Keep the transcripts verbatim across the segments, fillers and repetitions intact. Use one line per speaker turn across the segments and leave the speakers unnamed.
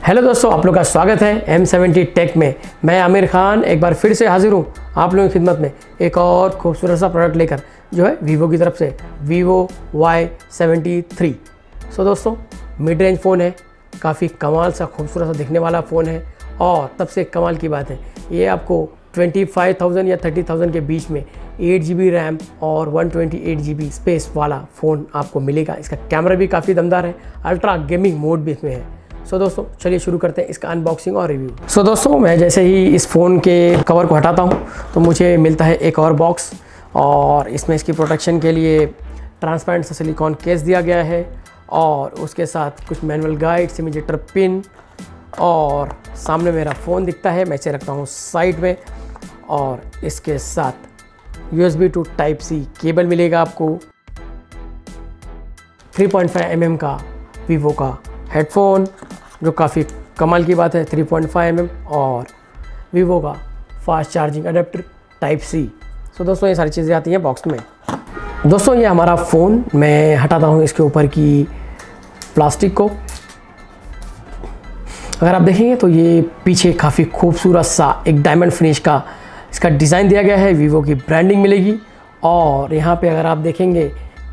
Hello दोस्तों, आप लोग का स्वागत है एम सेवेंटी टेक में। मैं आमिर खान एक बार फिर से हाजिर हूँ आप लोगों की खिदमत में एक और खूबसूरत सा प्रोडक्ट लेकर, जो है वीवो की तरफ से Vivo Y seventy three. So दोस्तों, मिड रेंज फ़ोन है, काफ़ी कमाल सा खूबसूरत सा दिखने वाला फ़ोन है। और सबसे कमाल की बात है, ये आपको पच्चीस हज़ार या तीस हज़ार के बीच में एट जी बी रैम और one twenty eight G B space वाला फ़ोन आपको मिलेगा। इसका कैमरा भी काफ़ी दमदार है, अल्ट्रा गेमिंग मोड भी इसमें है। सो so, दोस्तों चलिए शुरू करते हैं इसका अनबॉक्सिंग और रिव्यू। सो so, दोस्तों मैं जैसे ही इस फ़ोन के कवर को हटाता हूँ तो मुझे मिलता है एक और बॉक्स, और इसमें इसकी प्रोटेक्शन के लिए ट्रांसपेरेंट सिलिकॉन केस दिया गया है, और उसके साथ कुछ मैनुअल गाइड, इमिजेटर पिन, और सामने मेरा फ़ोन दिखता है, मैं इसे रखता हूँ साइड में। और इसके साथ U S B to type C cable मिलेगा आपको, three point five M M का वीवो का हेडफोन, जो काफ़ी कमाल की बात है, three point five M M, और वीवो का fast charging adapter type C. So दोस्तों ये सारी चीज़ें आती हैं बॉक्स में। दोस्तों ये हमारा फ़ोन, मैं हटाता हूँ इसके ऊपर की प्लास्टिक को। अगर आप देखेंगे तो ये पीछे काफ़ी खूबसूरत सा एक डायमंड फिनिश का इसका डिज़ाइन दिया गया है, वीवो की ब्रांडिंग मिलेगी। और यहाँ पे अगर आप देखेंगे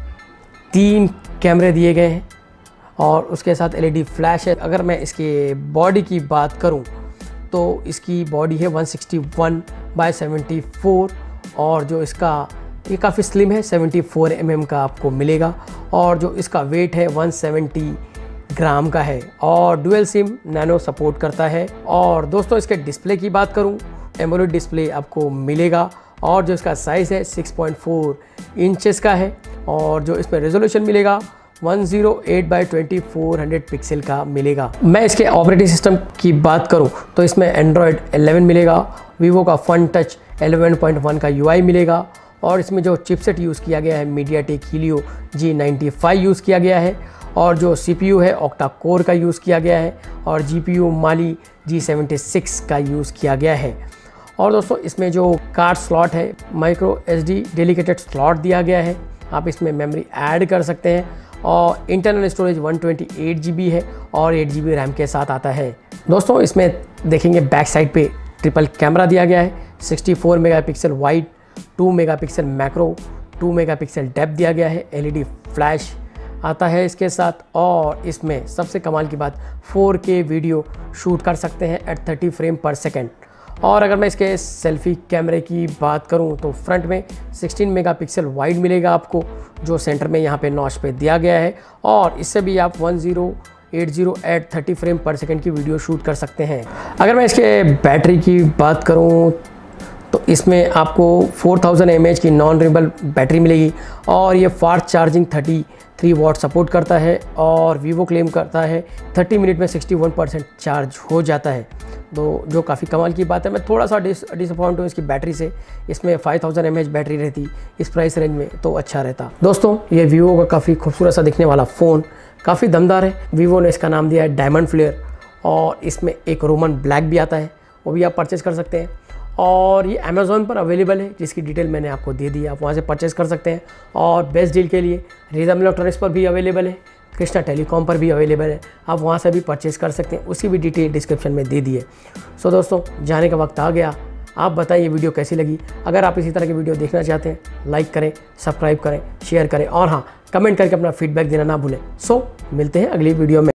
तीन कैमरे दिए गए हैं, और उसके साथ एल ई डी फ्लैश है। अगर मैं इसके बॉडी की बात करूं तो इसकी बॉडी है one sixty one by seventy four, और जो इसका ये काफ़ी स्लिम है, सेवेंटी फोर एम एम का आपको मिलेगा, और जो इसका वेट है वन सेवेंटी ग्राम का है, और डुअल सिम नैनो सपोर्ट करता है। और दोस्तों इसके डिस्प्ले की बात करूं, एमोलेड डिस्प्ले आपको मिलेगा, और जो इसका साइज़ है सिक्स पॉइंट फोर इंचेस का है, और जो इसमें रेजोल्यूशन मिलेगा one zero eight by twenty four hundred pixel का मिलेगा। मैं इसके ऑपरेटिंग सिस्टम की बात करूं तो इसमें एंड्रॉयड इलेवन मिलेगा, वीवो का Fun Touch eleven point one का यू आई मिलेगा, और इसमें जो चिपसेट यूज़ किया गया है MediaTek Helio G ninety five use किया गया है, और जो सी पी यू है ऑक्टा कोर का यूज़ किया गया है, और G P U Mali G seventy six का यूज़ किया गया है। और दोस्तों इसमें जो कार्ड स्लॉट है, micro S D dedicated slot दिया गया है, आप इसमें मेमोरी ऐड कर सकते हैं, और internal storage one twenty eight G B है, और एट जी बी रैम के साथ आता है। दोस्तों इसमें देखेंगे बैक साइड पे ट्रिपल कैमरा दिया गया है, sixty four megapixel wide, two megapixel macro, two megapixel depth दिया गया है, एल ई डी फ्लैश आता है इसके साथ। और इसमें सबसे कमाल की बात, फोर के वीडियो शूट कर सकते हैं at thirty frame per second. और अगर मैं इसके सेल्फ़ी कैमरे की बात करूं तो फ्रंट में सिक्सटीन मेगापिक्सल वाइड मिलेगा आपको, जो सेंटर में यहाँ पे नॉच पे दिया गया है, और इससे भी आप one zero eight zero at thirty frame per second की वीडियो शूट कर सकते हैं। अगर मैं इसके बैटरी की बात करूं तो इसमें आपको four thousand M A H की नॉन रिनेबल बैटरी मिलेगी, और ये fast charging thirty three watt support करता है, और वीवो क्लेम करता है थर्टी मिनट में सिक्सटी वन परसेंट चार्ज हो जाता है, तो जो काफ़ी कमाल की बात है। मैं थोड़ा सा डिस डिसअपॉइंट हूँ इसकी बैटरी से, इसमें five thousand M A H battery रहती इस प्राइस रेंज में तो अच्छा रहता। दोस्तों ये वीवो का काफ़ी खूबसूरत सा दिखने वाला फ़ोन, काफ़ी दमदार है। वीवो ने इसका नाम दिया है डायमंड फ्लेयर, और इसमें एक रोमन ब्लैक भी आता है, वो भी आप परचेज़ कर सकते हैं। और ये अमेज़ॉन पर अवेलेबल है, जिसकी डिटेल मैंने आपको दे दी, आप वहाँ से परचेज़ कर सकते हैं। और बेस्ट डील के लिए रिदम इलेक्ट्रॉनिक्स पर भी अवेलेबल है, कृष्णा टेलीकॉम पर भी अवेलेबल है, आप वहाँ से भी परचेज़ कर सकते हैं, उसकी भी डिटेल डिस्क्रिप्शन में दे दी है। सो दोस्तों जाने का वक्त आ गया, आप बताइए ये वीडियो कैसी लगी। अगर आप इसी तरह की वीडियो देखना चाहते हैं, लाइक करें, सब्सक्राइब करें, शेयर करें, और हाँ कमेंट करके अपना फीडबैक देना ना भूलें। सो मिलते हैं अगली वीडियो में।